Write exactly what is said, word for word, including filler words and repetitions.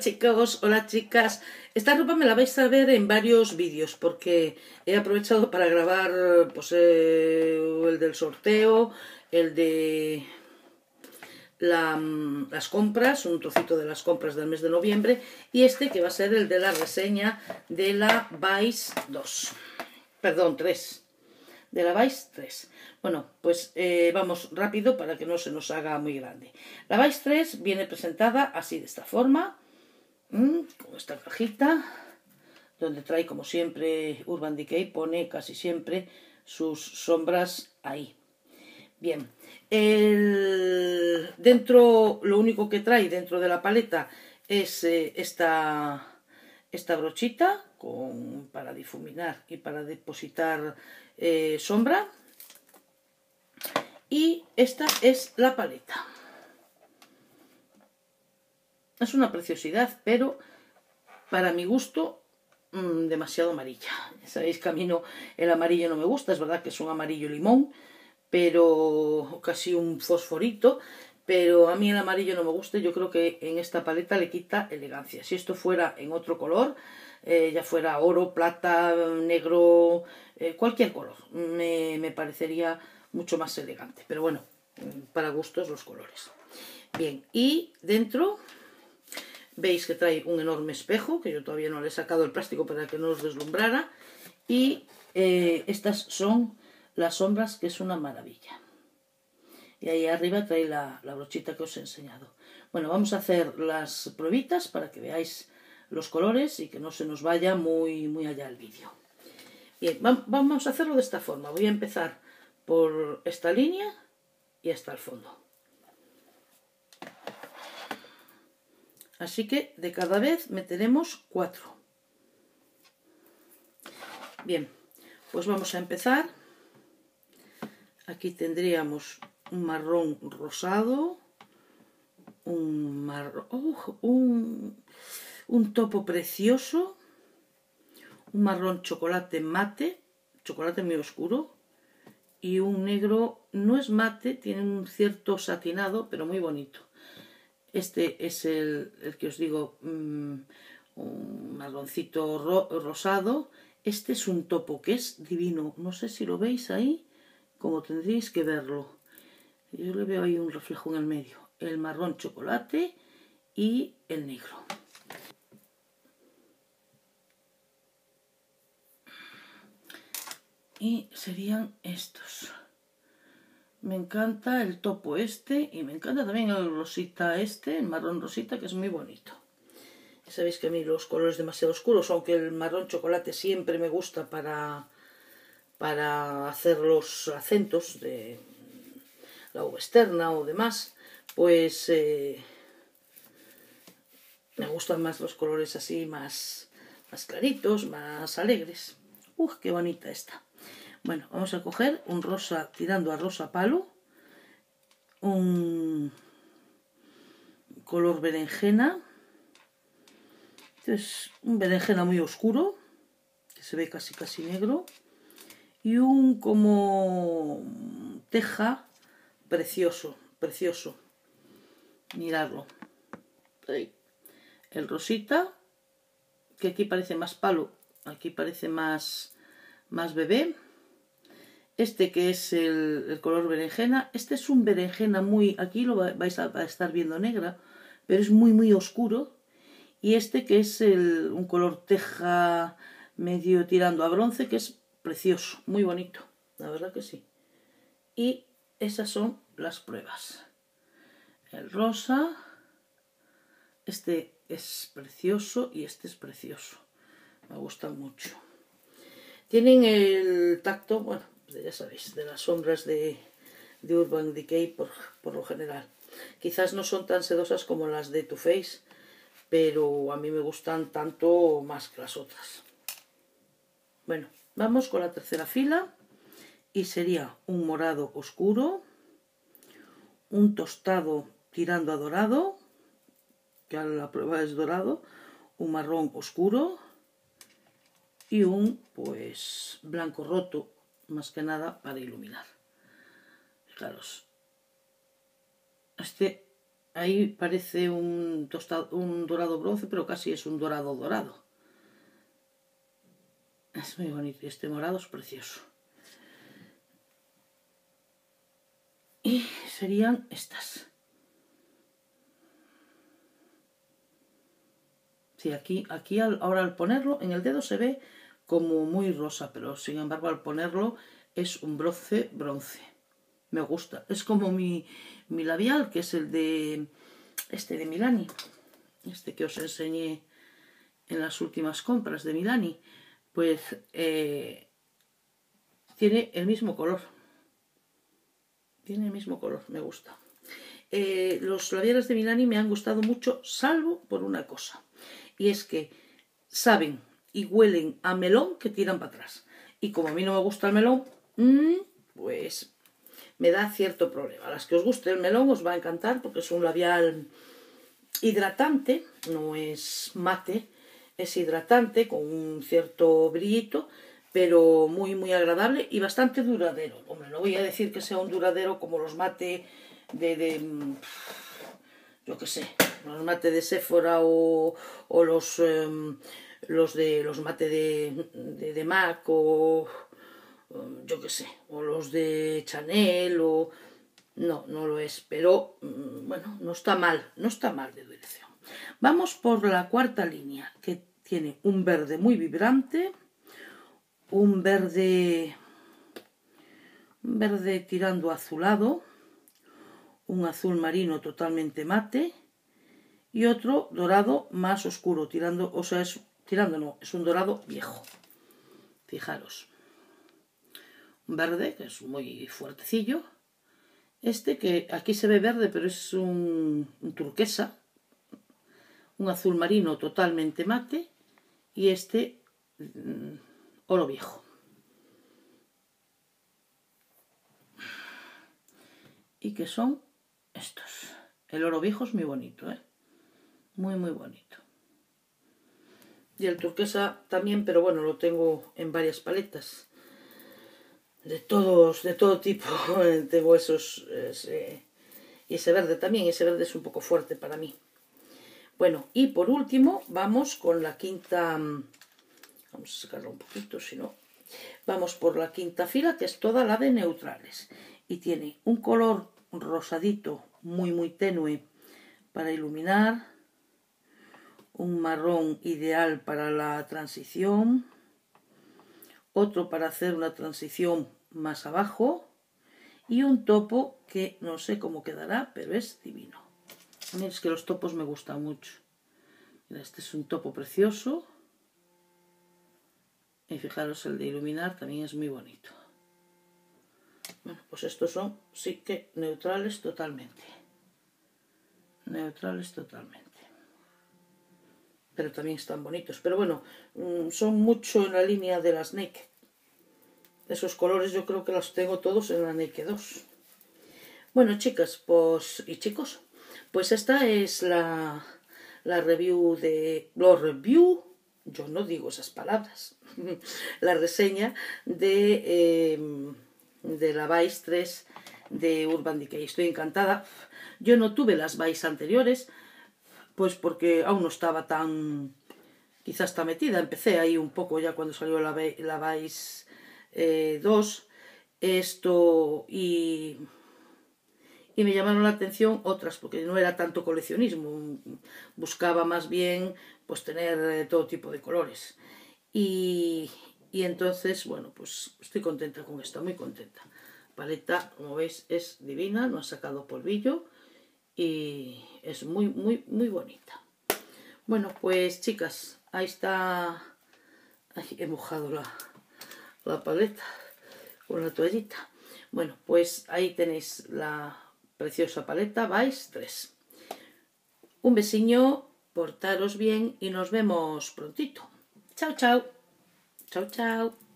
chicos, hola chicas. Esta ropa me la vais a ver en varios vídeos porque he aprovechado para grabar pues, eh, el del sorteo, el de la, las compras, un trocito de las compras del mes de noviembre, y este que va a ser el de la reseña de la Vice dos, perdón, tres, de la Vice tres. Bueno, pues eh, vamos rápido para que no se nos haga muy grande. La Vice tres viene presentada así, de esta forma, mmm, con esta cajita, donde trae, como siempre, Urban Decay pone casi siempre sus sombras ahí. Bien, el... dentro, lo único que trae dentro de la paleta es eh, esta, esta brochita con, para difuminar y para depositar eh, sombra. Y esta es la paleta. Es una preciosidad, pero para mi gusto mmm, demasiado amarilla. Sabéis que a mí no, el amarillo no me gusta, es verdad que es un amarillo limón, pero casi un fosforito, pero a mí el amarillo no me gusta. Yo creo que en esta paleta le quita elegancia. Si esto fuera en otro color, eh, ya fuera oro, plata, negro, eh, cualquier color, me, me parecería mucho más elegante, pero bueno, para gustos los colores. Bien, y dentro veis que trae un enorme espejo, que yo todavía no le he sacado el plástico para que no os deslumbrara, y eh, estas son las sombras, que es una maravilla. Y ahí arriba trae la, la brochita que os he enseñado. Bueno, vamos a hacer las pruebitas para que veáis los colores y que no se nos vaya muy, muy allá el vídeo. Bien, vamos a hacerlo de esta forma. Voy a empezar por esta línea y hasta el fondo. Así que de cada vez meteremos cuatro. Bien, pues vamos a empezar. Aquí tendríamos un marrón rosado, un marrón, oh, un, un topo precioso, un marrón chocolate mate, chocolate muy oscuro, y un negro, no es mate, tiene un cierto satinado, pero muy bonito. Este es el, el que os digo, mmm, un marroncito ro, rosado. Este es un topo que es divino, no sé si lo veis ahí, como tendréis que verlo. Yo le veo ahí un reflejo en el medio, el marrón chocolate y el negro. Y serían estos. Me encanta el topo este y me encanta también el rosita este, el marrón rosita, que es muy bonito. Ya sabéis que a mí los colores demasiado oscuros, aunque el marrón chocolate siempre me gusta para, para hacer los acentos de la uva externa o demás, pues eh, me gustan más los colores así, más, más claritos, más alegres. ¡Uf, qué bonita esta! Bueno, vamos a coger un rosa tirando a rosa palo, un color berenjena, este es un berenjena muy oscuro, que se ve casi casi negro, y un como teja precioso, precioso, miradlo. Ahí. El rosita, que aquí parece más palo, aquí parece más, más bebé. Este que es el, el color berenjena, este es un berenjena muy, aquí lo vais a, a estar viendo negra, pero es muy muy oscuro. Y este que es el, un color teja medio tirando a bronce, que es precioso, muy bonito, la verdad que sí. Y esas son las pruebas. El rosa, este es precioso y este es precioso, me gustan mucho. Tienen el tacto, bueno, ya sabéis, de las sombras de, de Urban Decay por, por lo general. Quizás no son tan sedosas como las de Too Faced, pero a mí me gustan tanto más que las otras. Bueno, vamos con la tercera fila y sería un morado oscuro, un tostado tirando a dorado, que a la prueba es dorado, un marrón oscuro y un pues blanco roto, más que nada para iluminar. Fijaros, este ahí parece un, tostado, un dorado bronce, pero casi es un dorado dorado. Es muy bonito y este morado es precioso. Y serían estas. Sí, aquí, aquí al, ahora al ponerlo en el dedo se ve como muy rosa, pero sin embargo al ponerlo es un bronce bronce. Me gusta. Es como mi, mi labial, que es el de este de Milani. Este que os enseñé en las últimas compras de Milani. Pues eh, tiene el mismo color. Tiene el mismo color, me gusta. Eh, los labiales de Milani me han gustado mucho, salvo por una cosa. Y es que saben y huelen a melón que tiran para atrás. Y como a mí no me gusta el melón, pues me da cierto problema. A las que os guste el melón os va a encantar porque es un labial hidratante, no es mate, es hidratante con un cierto brillito, pero muy muy agradable y bastante duradero. Hombre, no voy a decir que sea un duradero como los mate de... de yo qué sé, los mate de Sephora o, o los, eh, los de los mate de, de, de MAC o yo qué sé, o los de Chanel o... No, no lo es, pero bueno, no está mal, no está mal de duración. Vamos por la cuarta línea, que tiene un verde muy vibrante, un verde, un verde tirando azulado, un azul marino totalmente mate y otro dorado más oscuro, tirando, o sea, es, tirando no, es un dorado viejo. Fijaros. Un verde que es muy fuertecillo. Este que aquí se ve verde, pero es un, un turquesa. Un azul marino totalmente mate. Y este mmm, oro viejo. Y que son estos. El oro viejo es muy bonito, ¿eh? Muy, muy bonito. Y el turquesa también, pero bueno, lo tengo en varias paletas. De todos, de todo tipo. Tengo esos... Ese, y ese verde también. Ese verde es un poco fuerte para mí. Bueno, y por último vamos con la quinta... Vamos a sacarlo un poquito, si no... Vamos por la quinta fila, que es toda la de neutrales. Y tiene un color rosadito, muy, muy tenue para iluminar. Un marrón ideal para la transición. Otro para hacer una transición más abajo. Y un topo que no sé cómo quedará, pero es divino. A mí es que los topos me gustan mucho. Mira, este es un topo precioso. Y fijaros, el de iluminar también es muy bonito. Bueno, pues estos son, sí que neutrales totalmente. Neutrales totalmente. Pero también están bonitos. Pero bueno, son mucho en la línea de las Naked. Esos colores yo creo que los tengo todos en la Naked dos. Bueno, chicas, pues y chicos, pues esta es la, la review de... Los review... Yo no digo esas palabras. La reseña de, eh, de la Vice tres de Urban Decay. Estoy encantada. Yo no tuve las Vice anteriores, pues porque aún no estaba tan... Quizás está metida. Empecé ahí un poco ya cuando salió la, la Vice eh, dos. Esto y... Y me llamaron la atención otras, porque no era tanto coleccionismo. Buscaba más bien pues tener todo tipo de colores. Y, y entonces, bueno, pues estoy contenta con esta, muy contenta. Paleta, como veis, es divina, no ha sacado polvillo y es muy, muy, muy bonita. Bueno, pues chicas, ahí está. Ay, he mojado la, la paleta con la toallita. Bueno, pues ahí tenéis la preciosa paleta Vice tres. Un besiño. Portaros bien y nos vemos prontito. Chao, chao. Chao, chao.